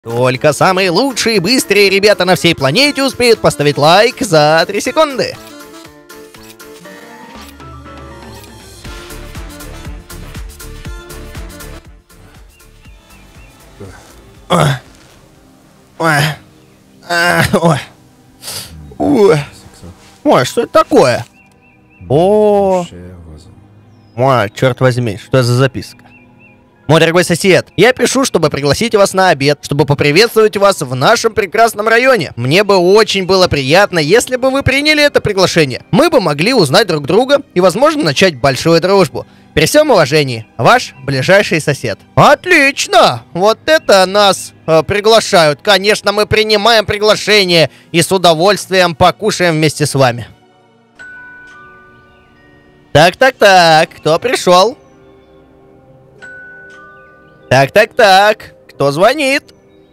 Только самые лучшие и быстрые ребята на всей планете успеют поставить лайк за 3 секунды. Ой, что это такое? Ой, черт возьми, что это за записка? Мой дорогой сосед, я пишу, чтобы пригласить вас на обед, чтобы поприветствовать вас в нашем прекрасном районе. Мне бы очень было приятно, если бы вы приняли это приглашение. Мы бы могли узнать друг друга и, возможно, начать большую дружбу. При всем уважении, ваш ближайший сосед. Отлично! Вот это нас приглашают. Конечно, мы принимаем приглашение и с удовольствием покушаем вместе с вами. Так, кто пришел? Так, кто звонит?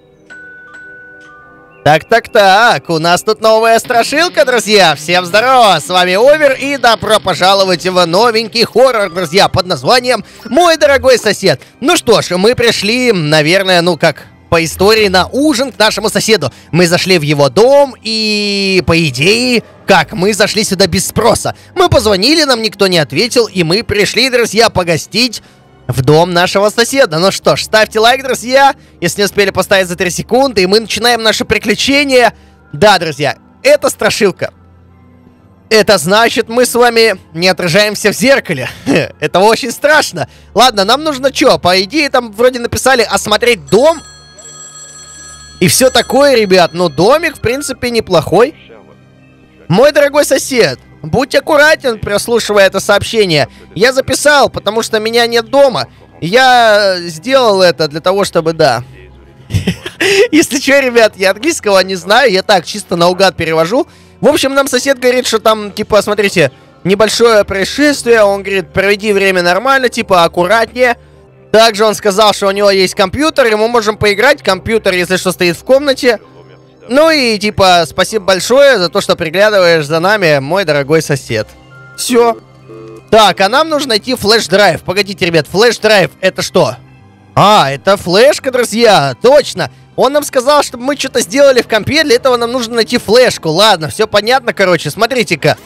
Так, у нас тут новая страшилка, друзья. Всем здорово, с вами Овер, и добро пожаловать в новенький хоррор, друзья, под названием «Мой дорогой сосед». Ну что ж, мы пришли, наверное, по истории на ужин к нашему соседу. Мы зашли в его дом и, по идее, мы зашли сюда без спроса. Мы позвонили, нам никто не ответил, и мы пришли, друзья, погостить в дом нашего соседа. Ну что ж, ставьте лайк, друзья, если не успели поставить за 3 секунды, и мы начинаем наше приключение. Да, друзья, это страшилка. Это значит, мы с вами не отражаемся в зеркале. Это очень страшно. Ладно, нам нужно что? По идее, там вроде написали осмотреть дом. И все такое, ребят. Но домик, в принципе, неплохой. Мой дорогой сосед, будь аккуратен, прослушивая это сообщение. Я записал, потому что меня нет дома. Я сделал это для того, чтобы, да. Если что, ребят, я английского не знаю. Я так, чисто наугад перевожу. В общем, нам сосед говорит, что там, типа, смотрите, небольшое происшествие. Он говорит, проведи время нормально, типа, аккуратнее. Также он сказал, что у него есть компьютер, и мы можем поиграть. Компьютер, если что, стоит в комнате. Ну и, типа, спасибо большое за то, что приглядываешь за нами, мой дорогой сосед. Все. Так, а нам нужно найти флеш-драйв. Погодите, ребят, флеш-драйв это что? А, это флешка, друзья. Точно. Он нам сказал, чтобы мы что-то сделали в компе. Для этого нам нужно найти флешку. Ладно, все понятно, короче. Смотрите-ка.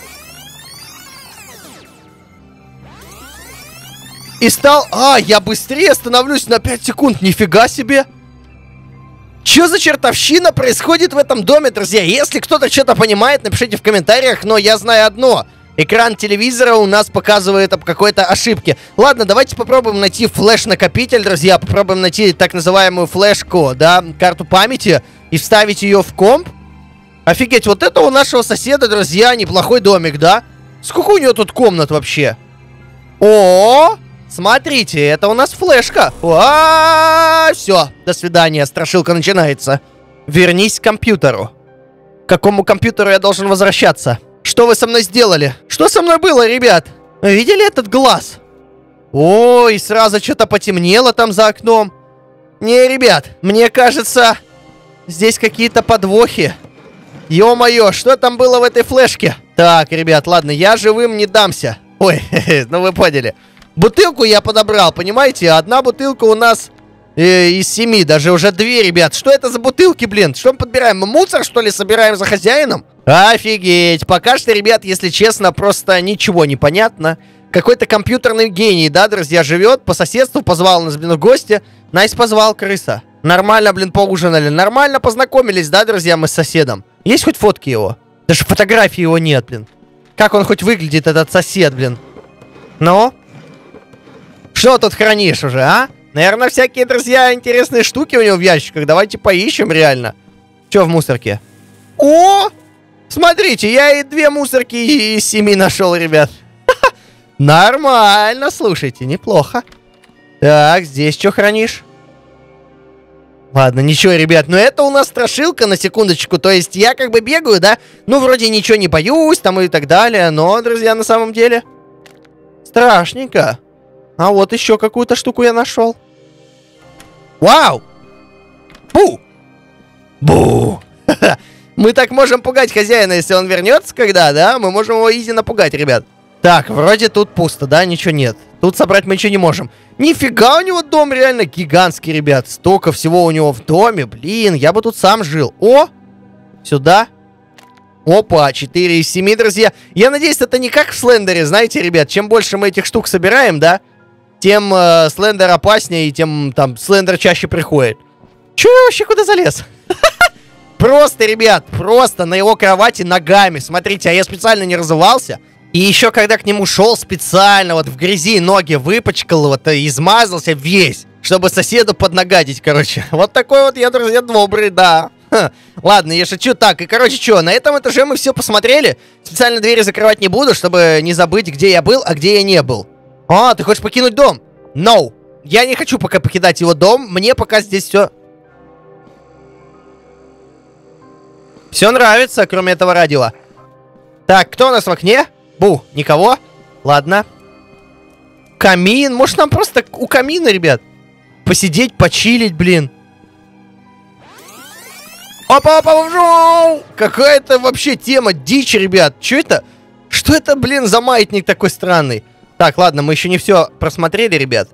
И стал... А, я быстрее становлюсь на 5 секунд. Нифига себе. Что за чертовщина происходит в этом доме, друзья? Если кто-то что-то понимает, напишите в комментариях, но я знаю одно. Экран телевизора у нас показывает об какой-то ошибке. Ладно, давайте попробуем найти флеш-накопитель, друзья. Попробуем найти так называемую флешку, да, карту памяти, и вставить ее в комп. Офигеть, вот это у нашего соседа, друзья, неплохой домик, да? Сколько у него тут комнат вообще? О! Смотрите, это у нас флешка. Все, до свидания, страшилка начинается. Вернись к компьютеру. К какому компьютеру я должен возвращаться? Что вы со мной сделали? Что со мной было, ребят? Видели этот глаз? Ой, сразу что-то потемнело там за окном. Не, ребят, мне кажется, здесь какие-то подвохи. Ё-моё, что там было в этой флешке? Так, ребят, ладно, я живым не дамся. Ой, ну вы поняли. Бутылку я подобрал, понимаете? Одна бутылка у нас из 7, даже уже 2, ребят. Что это за бутылки, блин? Что мы подбираем? Мы мусор, что ли, собираем за хозяином? Офигеть. Пока что, ребят, если честно, просто ничего не понятно. Какой-то компьютерный гений, да, друзья, живет по соседству, позвал нас, блин, в гости. Найс позвал, крыса. Нормально, блин, поужинали. Нормально познакомились, да, друзья, мы с соседом. Есть хоть фотки его? Даже фотографии его нет, блин. Как он хоть выглядит, этот сосед, блин? Ну? Что тут хранишь уже, а? Наверное, всякие, друзья, интересные штуки у него в ящиках. Давайте поищем, реально. Что в мусорке? О! Смотрите, я и 2 мусорки из 7 нашел, ребят. Нормально, слушайте, неплохо. Так, здесь что хранишь? Ладно, ничего, ребят, но это у нас страшилка, на секундочку. То есть я как бы бегаю, да? Ну, вроде ничего не боюсь, там и так далее. Но, друзья, на самом деле страшненько. А вот еще какую-то штуку я нашел. Вау! Бу! Бу! Мы так можем пугать хозяина, если он вернется когда, да? Мы можем его изи напугать, ребят. Так, вроде тут пусто, да? Ничего нет. Тут собрать мы ничего не можем. Нифига, у него дом реально гигантский, ребят. Столько всего у него в доме. Блин, я бы тут сам жил. О! Сюда. Опа, 4 из 7, друзья. Я надеюсь, это не как в Слендере, знаете, ребят. Чем больше мы этих штук собираем, да, тем Слендер опаснее, и тем там Слендер чаще приходит. Чё я вообще куда залез? Просто, ребят, просто на его кровати ногами. Смотрите, а я специально не разувался. И еще когда к нему шел, специально вот в грязи ноги выпачкал, вот измазался весь, чтобы соседу поднагадить, короче. Вот такой вот я, друзья, добрый, да. Ладно, я шучу. Так, и короче, что, на этом этаже мы все посмотрели. Специально двери закрывать не буду, чтобы не забыть, где я был, а где я не был. А, ты хочешь покинуть дом? No. Я не хочу пока покидать его дом. Мне пока здесь все... Все нравится, кроме этого радио. Так, кто у нас в окне? Бу, никого? Ладно. Камин. Может, нам просто у камина, ребят, посидеть, почилить, блин. Опа-опа-опа! Какая-то вообще тема дичь, ребят. Что это? Что это, блин, за маятник такой странный? Так, ладно, мы еще не все просмотрели, ребят.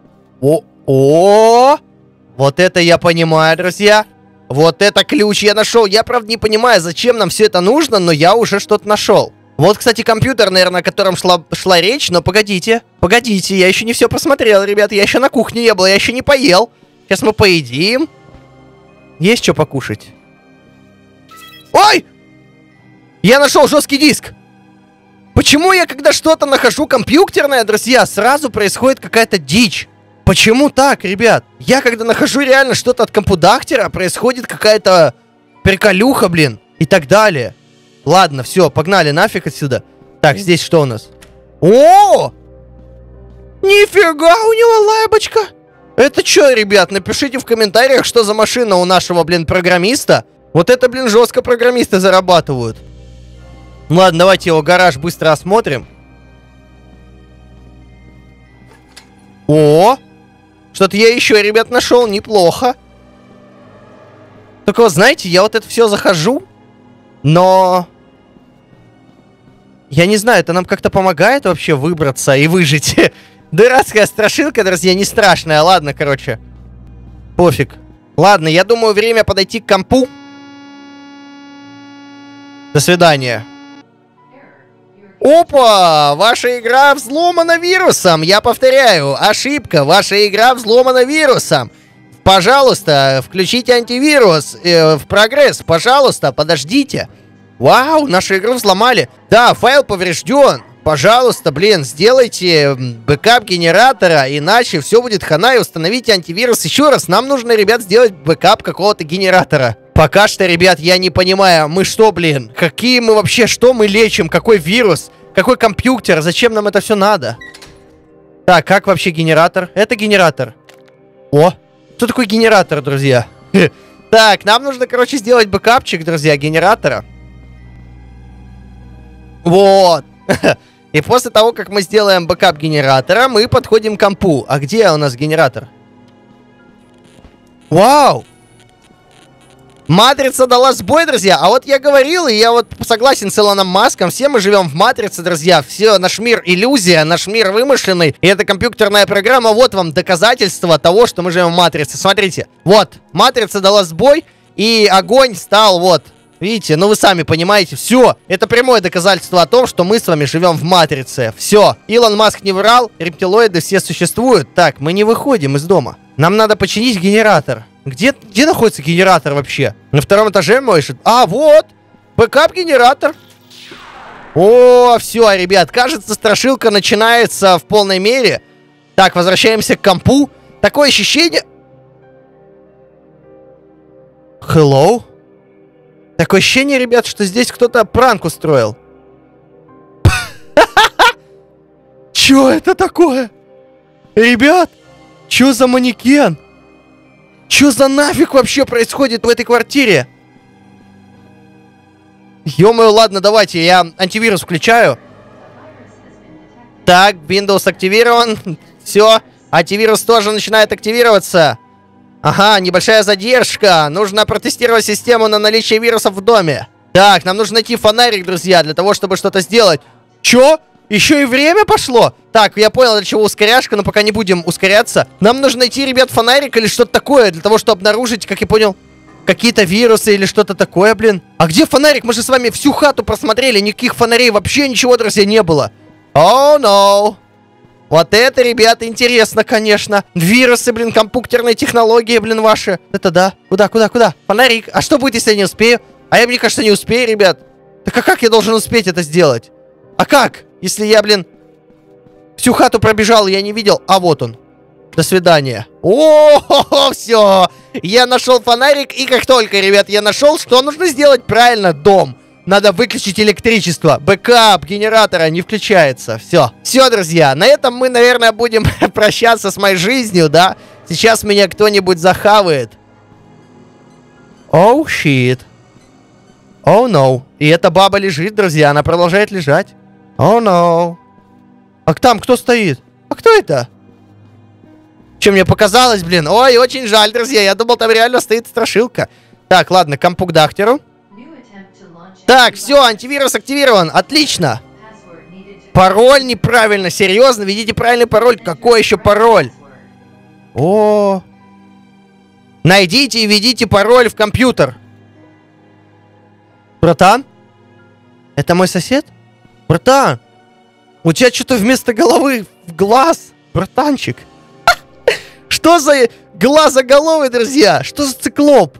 О! Вот это я понимаю, друзья. Вот это ключ я нашел. Я, правда, не понимаю, зачем нам все это нужно, но я уже что-то нашел. Вот, кстати, компьютер, наверное, о котором шла речь, но погодите. Погодите, я еще не все просмотрел, ребят. Я еще на кухне не был, я еще не поел. Сейчас мы поедим. Есть что покушать? Ой! Я нашел жесткий диск. Почему я, когда что-то нахожу компьютерное, друзья, сразу происходит какая-то дичь? Почему так, ребят? Я, когда нахожу реально что-то от компудахтера, происходит какая-то приколюха, блин, и так далее. Ладно, все, погнали нафиг отсюда. Так, здесь что у нас? О! Нифига, у него лайбочка. Это что, ребят, напишите в комментариях, что за машина у нашего, блин, программиста. Вот это, блин, жестко программисты зарабатывают. Ладно, давайте его гараж быстро осмотрим. О! Что-то я еще, ребят, нашел. Неплохо. Только вот, знаете, я вот это все захожу, но... Я не знаю, это нам как-то помогает вообще выбраться и выжить. Дурацкая страшилка, друзья, не страшная. Ладно, короче. Пофиг. Ладно, я думаю, время подойти к компу. До свидания. Опа! Ваша игра взломана вирусом. Я повторяю, ошибка. Ваша игра взломана вирусом. Пожалуйста, включите антивирус в прогресс. Пожалуйста, подождите. Вау, нашу игру взломали. Да, файл поврежден. Пожалуйста, блин, сделайте бэкап генератора, иначе все будет хана, и установите антивирус еще раз. Нам нужно, ребят, сделать бэкап какого-то генератора. Пока что, ребят, я не понимаю, мы что, блин, какие мы вообще, что мы лечим, какой вирус, какой компьютер, зачем нам это все надо? Так, как вообще генератор? Это генератор. О, что такое генератор, друзья? Так, нам нужно, короче, сделать бэкапчик, друзья, генератора. Вот. И после того, как мы сделаем бэкап генератора, мы подходим к компу. А где у нас генератор? Вау! Матрица дала сбой, друзья. А вот я говорил, и я вот согласен с Илоном Маском. Все мы живем в матрице, друзья. Все, наш мир иллюзия, наш мир вымышленный. И эта компьютерная программа, вот вам доказательство того, что мы живем в матрице. Смотрите, вот, матрица дала сбой, и огонь стал вот... Видите, ну вы сами понимаете, все, это прямое доказательство о том, что мы с вами живем в матрице. Все, Илон Маск не врал, рептилоиды все существуют. Так, мы не выходим из дома. Нам надо починить генератор. Где находится генератор вообще? На втором этаже можешь? А, вот, бэкап-генератор. О, все, ребят, кажется, страшилка начинается в полной мере. Так, возвращаемся к компу. Такое ощущение... Hello? Такое ощущение, ребят, что здесь кто-то пранк устроил. Чё это такое? Ребят, чё за манекен? Чё за нафиг вообще происходит в этой квартире? Ё-моё, ладно, давайте, я антивирус включаю. Так, Windows активирован. Все, антивирус тоже начинает активироваться. Ага, небольшая задержка. Нужно протестировать систему на наличие вирусов в доме. Так, нам нужно найти фонарик, друзья, для того, чтобы что-то сделать. Чё? Еще и время пошло. Так, я понял, для чего ускоряшка, но пока не будем ускоряться. Нам нужно найти, ребят, фонарик или что-то такое, для того, чтобы обнаружить, как я понял, какие-то вирусы или что-то такое, блин. А где фонарик? Мы же с вами всю хату просмотрели, никаких фонарей, вообще ничего, друзья, не было. О, no. Вот это, ребята, интересно, конечно. Вирусы, блин, компьютерные технологии, блин, ваши. Это да. Куда? Фонарик. А что будет, если я не успею? А я, мне кажется, не успею, ребят. Так а как я должен успеть это сделать? А как? Если я, блин, всю хату пробежал, и я не видел. А вот он. До свидания. О, все. Я нашел фонарик, и как только, ребят, я нашел, что нужно сделать? Правильно, дом. Надо выключить электричество. Бэкап генератора не включается. Все. Все, друзья. На этом мы, наверное, будем прощаться с моей жизнью, да? Сейчас меня кто-нибудь захавает. Оу, щит. Оу, no. И эта баба лежит, друзья. Она продолжает лежать. Оу, no. А там кто стоит? А кто это? Что мне показалось, блин? Ой, очень жаль, друзья. Я думал, там реально стоит страшилка. Так, ладно, компу к дахтеру. Так, все, антивирус активирован. Отлично. Пароль неправильно. Серьезно? Введите правильный пароль. Какой еще пароль? О. Найдите и введите пароль в компьютер. Братан? Это мой сосед? Братан, у тебя что-то вместо головы в глаз, братанчик. Что за глазоголовый, друзья? Что за циклоп?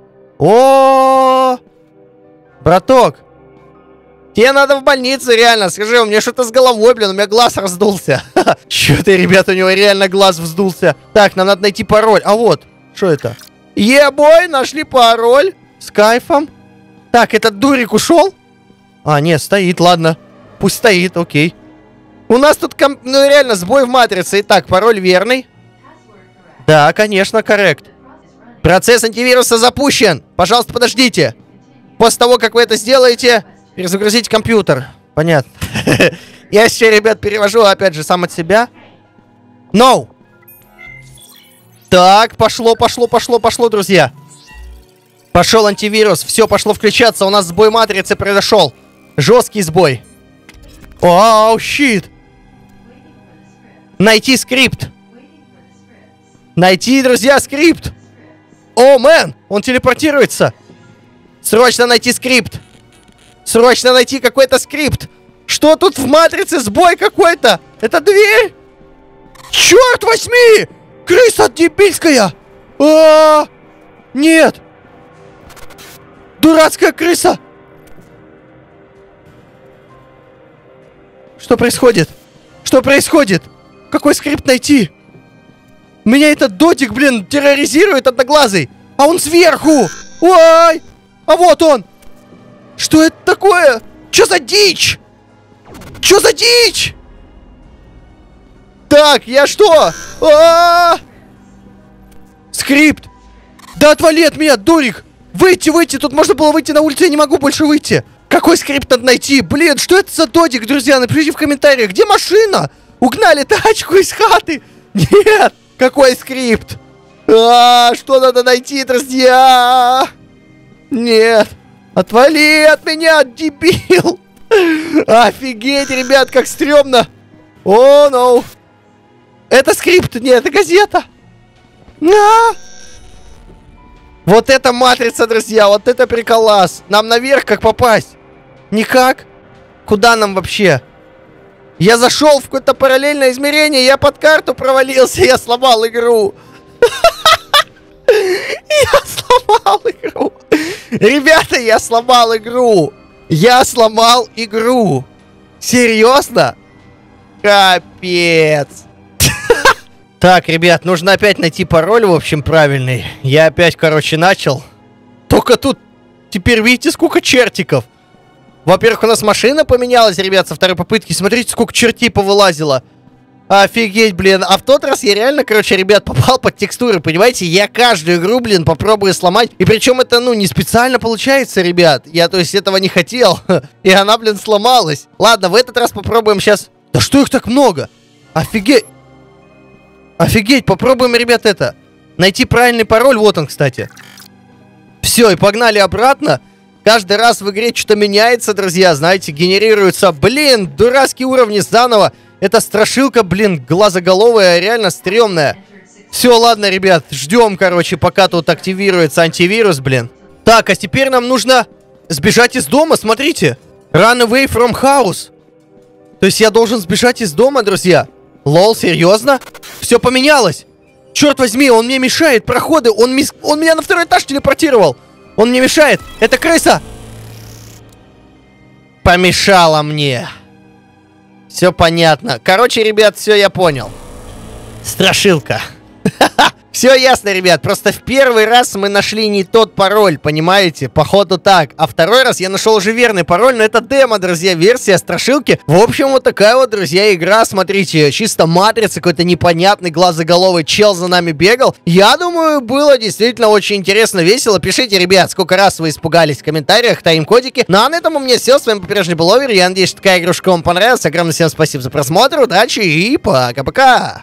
О, браток, тебе надо в больницу, реально. Скажи, у меня что-то с головой, блин, у меня глаз раздулся. Что-то, ребята, у него реально глаз вздулся. Так, нам надо найти пароль. А вот, что это? Е-бой, нашли пароль. С кайфом. Так, этот дурик ушел? А, нет, стоит, ладно. Пусть стоит, окей. У нас тут, ну, реально, сбой в матрице. Итак, пароль верный. Да, конечно, коррект. Процесс антивируса запущен. Пожалуйста, подождите. После того, как вы это сделаете, перезагрузите компьютер. Понятно. Я сейчас, ребят, перевожу, опять же, сам от себя. No. Так, пошло, друзья. Пошел антивирус. Все, пошло включаться. У нас сбой матрицы произошел. Жесткий сбой. Оу, щит. Найти скрипт. Найти, друзья, скрипт. О, мэн, он телепортируется. Срочно найти скрипт. Срочно найти какой-то скрипт. Что тут в матрице? Сбой какой-то. Это дверь? Черт возьми! Крыса дебильская. Нет. Дурацкая крыса. Что происходит? Что происходит? Какой скрипт найти? Меня этот дотик, блин, терроризирует одноглазый. А он сверху. Ой! А вот он. Что это такое? Что за дичь? Что за дичь? Так, я что? Скрипт. Да отвали от меня, дурик. Выйти, тут можно было выйти на улицу, я не могу больше выйти. Какой скрипт надо найти? Блин, что это за додик, друзья? Напишите в комментариях, где машина? Угнали тачку из хаты. Нет, какой скрипт? Что надо найти, друзья? Нет, отвали от меня, дебил. Офигеть, ребят, как стрёмно. О, no. Это скрипт, нет, это газета. Вот это матрица, друзья, вот это приколас. Нам наверх как попасть? Никак. Куда нам вообще? Я зашел в какое-то параллельное измерение, я под карту провалился, я сломал игру. Я сломал игру. Ребята, я сломал игру. Я сломал игру. Серьезно? Капец. Так, ребят, нужно опять найти пароль, в общем, правильный. Я опять, короче, начал. Только тут теперь видите, сколько чертиков. Во-первых, у нас машина поменялась, ребят, со второй попытки. Смотрите, сколько чертей повылазило. Офигеть, блин. А в тот раз я реально, короче, ребят, попал под текстуры, понимаете? Я каждую игру, блин, попробую сломать. И причем это, ну, не специально получается, ребят. Я, то есть, этого не хотел. И она, блин, сломалась. Ладно, в этот раз попробуем сейчас. Да что их так много? Офигеть. Офигеть, попробуем, ребят, найти правильный пароль. Вот он, кстати. Все, и погнали обратно. Каждый раз в игре что-то меняется, друзья, знаете, генерируются, блин, дурацкие уровни заново. Это страшилка, блин, глазоголовая, реально стрёмная. Все, ладно, ребят, ждем, короче, пока тут активируется антивирус, блин. Так, а теперь нам нужно сбежать из дома, смотрите. Run away from house. То есть я должен сбежать из дома, друзья. Лол, серьезно? Все поменялось. Черт возьми, он мне мешает, проходы. Он меня на второй этаж телепортировал. Он мне мешает. Это крыса. Помешала мне. Все понятно. Короче, ребят, все я понял. Страшилка. Все ясно, ребят, просто в первый раз мы нашли не тот пароль, понимаете? Походу так. А второй раз я нашел уже верный пароль, но это демо, друзья, версия страшилки. В общем, вот такая вот, друзья, игра, смотрите, чисто матрица, какой-то непонятный глазоголовый чел за нами бегал. Я думаю, было действительно очень интересно, весело. Пишите, ребят, сколько раз вы испугались в комментариях, тайм-кодики. Ну а на этом у меня все, с вами по-прежнему был Овер. Я надеюсь, что такая игрушка вам понравилась. Огромное всем спасибо за просмотр, удачи и пока-пока.